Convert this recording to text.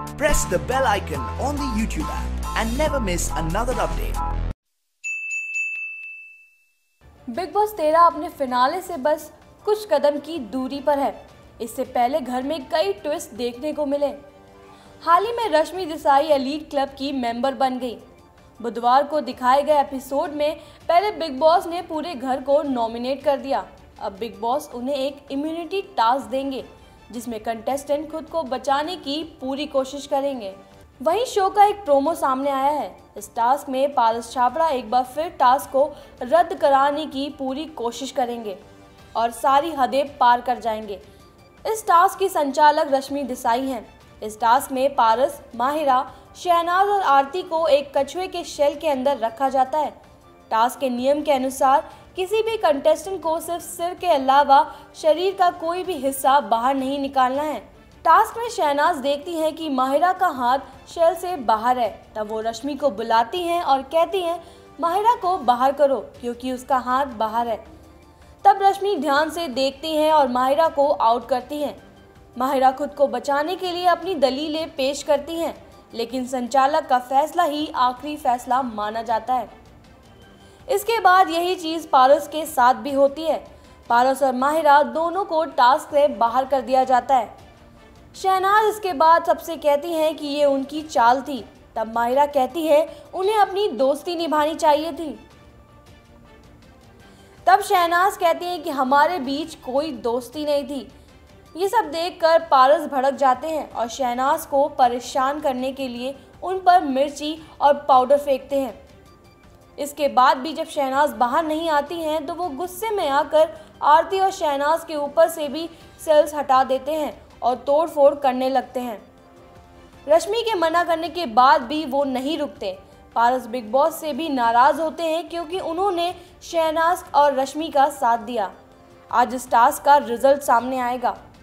Press the bell icon on the YouTube app and never miss another update. Bigg Boss 13 अपने finale से बस कुछ कदम की दूरी पर है। इससे पहले घर में कई ट्विस्ट देखने को मिले। हाल ही में रश्मि देसाई एलीट क्लब की मेंबर बन गई। बुधवार को दिखाए गए एपिसोड में पहले बिग बॉस ने पूरे घर को नॉमिनेट कर दिया। अब बिग बॉस उन्हें एक इम्यूनिटी टास्क देंगे, जिसमें कंटेस्टेंट खुद को बचाने की पूरी कोशिश करेंगे। वहीं शो का एक प्रोमो सामने आया है। इस टास्क में पारस छाबड़ा एक बार फिर टास्क को रद्द कराने की पूरी कोशिश करेंगे और सारी हदें पार कर जाएंगे। इस टास्क की संचालक रश्मि देसाई हैं। इस टास्क में पारस, माहिरा, शहनाज और आरती को एक कछुए के शेल के अंदर रखा जाता है। टास्क के नियम के अनुसार किसी भी कंटेस्टेंट को सिर्फ सिर के अलावा शरीर का कोई भी हिस्सा बाहर नहीं निकालना है। टास्क में शहनाज देखती हैं कि माहिरा का हाथ शेल से बाहर है। तब वो रश्मि को बुलाती हैं और कहती हैं माहिरा को बाहर करो क्योंकि उसका हाथ बाहर है। तब रश्मि ध्यान से देखती हैं और माहिरा को आउट करती हैं। माहिरा खुद को बचाने के लिए अपनी दलीलें पेश करती हैं, लेकिन संचालक का फैसला ही आखिरी फैसला माना जाता है। इसके बाद यही चीज़ पारस के साथ भी होती है। पारस और माहिरा दोनों को टास्क से बाहर कर दिया जाता है। शहनाज इसके बाद सबसे कहती हैं कि ये उनकी चाल थी। तब माहिरा कहती है उन्हें अपनी दोस्ती निभानी चाहिए थी। तब शहनाज कहती हैं कि हमारे बीच कोई दोस्ती नहीं थी। ये सब देखकर पारस भड़क जाते हैं और शहनाज को परेशान करने के लिए उन पर मिर्ची और पाउडर फेंकते हैं। इसके बाद भी जब शहनाज बाहर नहीं आती हैं तो वो गुस्से में आकर आरती और शहनाज के ऊपर से भी सेल्स हटा देते हैं और तोड़फोड़ करने लगते हैं। रश्मि के मना करने के बाद भी वो नहीं रुकते। पारस बिग बॉस से भी नाराज़ होते हैं क्योंकि उन्होंने शहनाज और रश्मि का साथ दिया। आज इस टास्क का रिजल्ट सामने आएगा।